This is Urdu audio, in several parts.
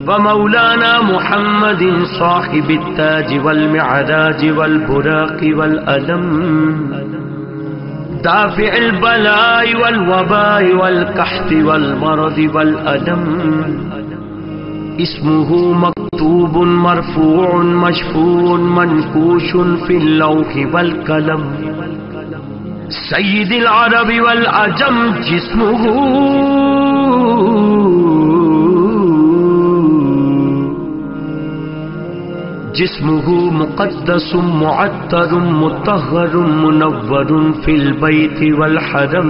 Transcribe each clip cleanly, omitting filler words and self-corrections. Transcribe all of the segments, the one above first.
ومولانا محمد صاحب التاج والمعراج والبراق والألم دافع البلاء والوباء والقحط والمرض والألم اسمه مكتوب مرفوع مشفوع منقوش في اللوح والقلم سيد العرب والعجم جسمه مقدس معطر مطهر منور في البيت والحرم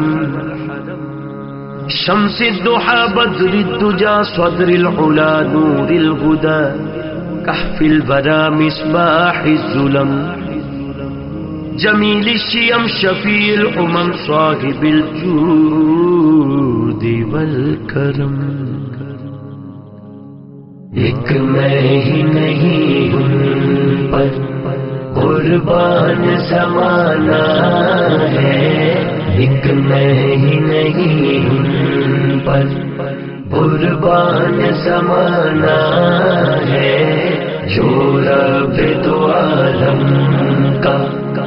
شمس الضحى بدر الدجى صدر العلا نور الهدى كهف البرى مصباح الظلم جمیل الشیم شفیع الامم صاحب الجود والکرم ایک میں ہی نہیں ان پر قربان زمانہ ہے ایک میں ہی نہیں ان پر قربان زمانہ ہے جو رب دو عالم کا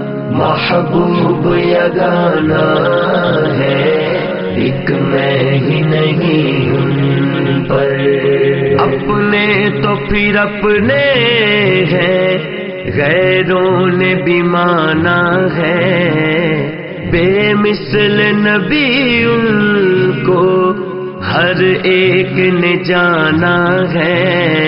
محبوب یگانا ہے ایک میں ہی نہیں ان پر اپنے تو پھر اپنے ہیں غیروں نے بھی مانا ہے بے مثل نبی ان کو ہر ایک نے جانا ہے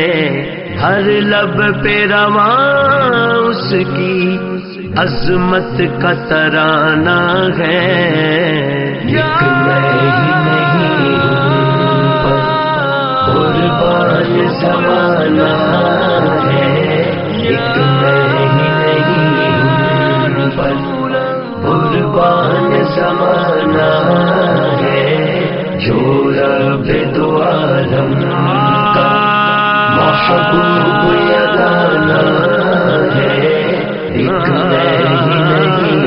ہر لب پہ رواں اس کی عظمت کا ترانہ ہے ایک میں ہی نہیں پر قربان زمانہ ہے ایک میں ہی نہیں پر قربان زمانہ ہے جو رب دو عالم کا محبوب یگانا ہے ایک میں ہی نہیں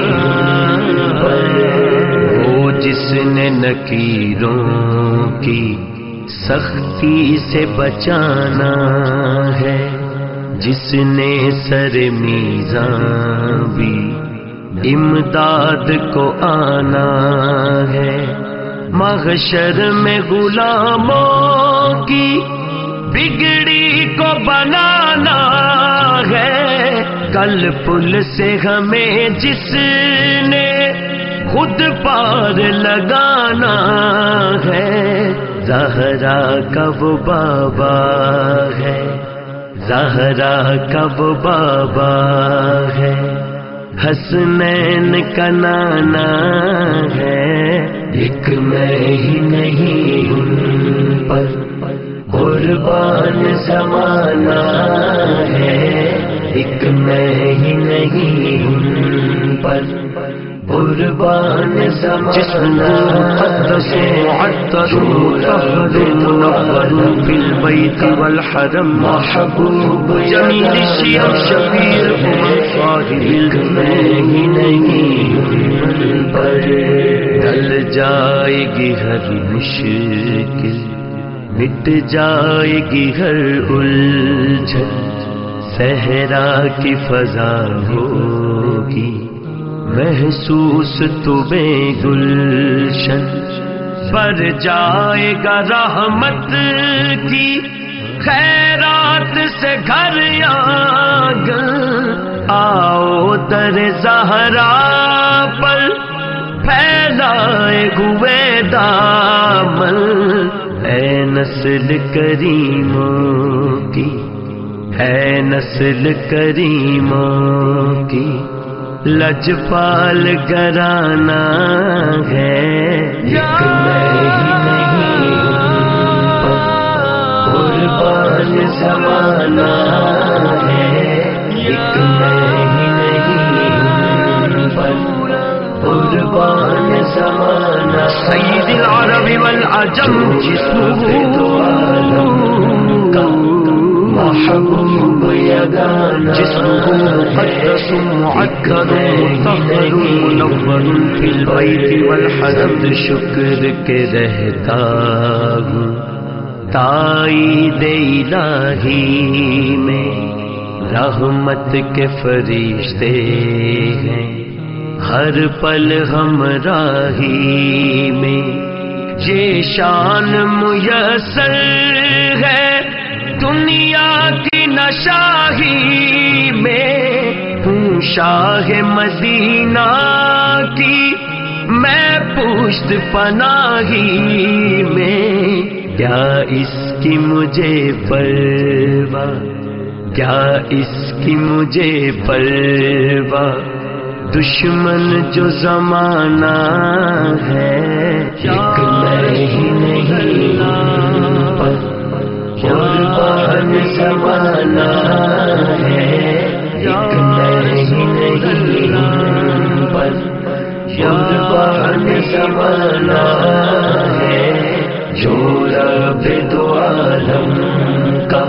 پر وہ جس نے نکیروں کی سختی سے بچانا ہے جس نے سر میزان بھی امداد کو آنا ہے محشر میں غلاموں کی بگڑی کو بنانا ہے کل پل سے ہمیں جس نے خود پار لگانا ہے زہرا کا وہ بابا ہے زہرا کا وہ بابا ہے حسنین کا نانا ہے ایک میں ہی نہیں ان پر قربان زمانہ ہے ایک میں ہی نہیں ان پر قربان زمانہ مقدس معطر مطهر منور في البيت والحرم محبوب جمیل الشیم شفیع الامم صاحب الجود پر ڈل جائے گی ہر مشکل مٹ جائے گی ہر الجھن صحرا کی فضا ہوگی محسوس تمہیں گلشن بھر جائے گا رحمت کی خیرات سے گھر آنگن آؤ در زہرا پر پھیلائے ہوئے دامن اے نسل کریموں کی ہے نسل کریموں کی لجپال گرانا ہے ایک میں ہی نہیں پر قربان زمانہ ہے ایک میں ہی نہیں پر قربان زمانہ سید العرب والعجم جسمه محبوب یگانا جسمه مقدس معکر مطهر منور فی البیت والحرم شکر کے رہتا ہوں تائید الہی میں رحمت کے فرشتے ہیں، ہر پل ہمراہی میں یہ شان میسر ہے، دنیا کی نہ شاہی میں ہوں شاہ مدینہ کی میں پشت پناہی میں، کیا اس کی مجھے پرواہ، کیا اس کی مجھے پرواہ، دشمن جو زمانہ ہے ایک میں ہی نہیں پر قربان زمانہ ہے، ایک میں ہی نہیں پر قربان زمانہ ہے، جو رب دو عالم کا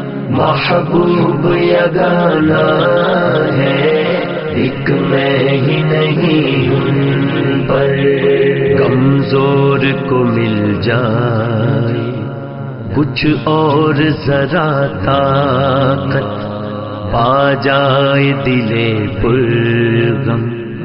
محبوب یگانہ ہے، ایک میں ہی نہیں پر کمزور کو مل جائے کچھ اور ذرا طاقت، پا جائے دل پرغم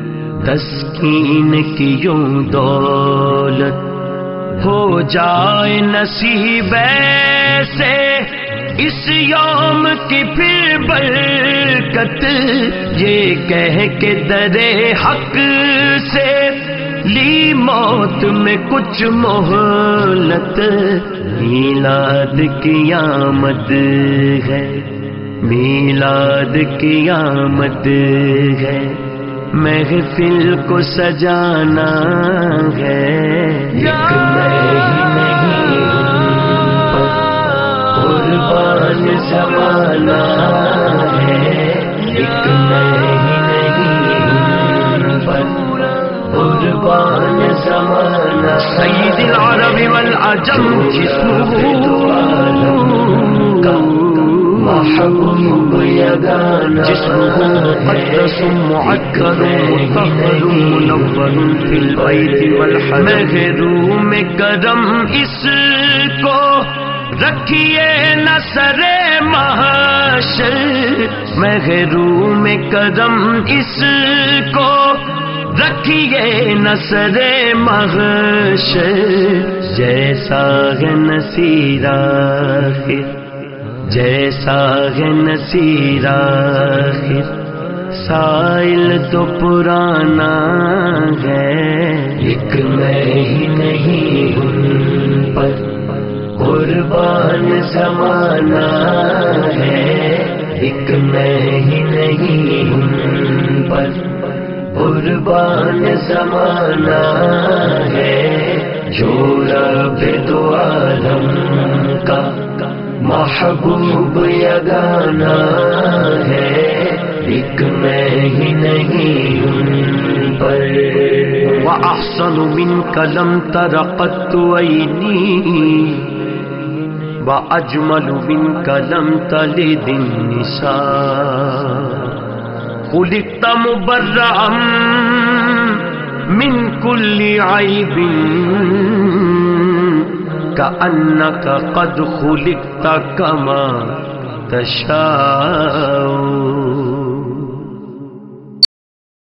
تسکین کی یوں دولت، ہو جائے نصیب ایسے اس یوم کی پھر برکت، یہ کہہ کے درے حق سے لی موت میں کچھ مہلت، میلاد کی آمد ہے، میلاد کی آمد ہے، محفل کو سجانا ہے، ایک میں ہی نہیں پر قربان زمانہ ہے، ایک میں ہی نہیں پر قربان زمانہ، سید العرب والعجم جسمہ محبوب یگانہ، جسمہ مقدس معکر مطہر منور فی البیت والحرم، محروم کرم اس کو رکھیے نہ سر محشر، محروم کرم اس کو رکھیے نہ سر محشر، جیسا ہے نصیر آخر، جیسا ہے نصیر آخر، سائل تو پرانا ہے، ایک میں ہی نہیں پر قربان زمانہ ہے، ایک میں ہی نہیں پر قربان زمانہ ہے، جو رب دو عالم کا محبوب یگانہ ہے، ایک میں ہی نہیں پر وَأَحْسَنُ مِنْكَ لَمْ تَرَ قَطُّ عَيْنِي وَأَجْمَلُ مِنْكَ لَمْ تَلِدِ النِّسَاءُ، خُلِقْتَ مُبَرَّأً مِنْ كُلِّ عَيْبٍ كأنك قد خلقت كما تشاء،